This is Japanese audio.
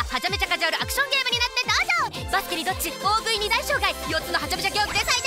はちゃめちゃカジュアルアクションゲームになって登場。バスケにどっち、大食いに大障害、4つのはちゃめちゃ競技で最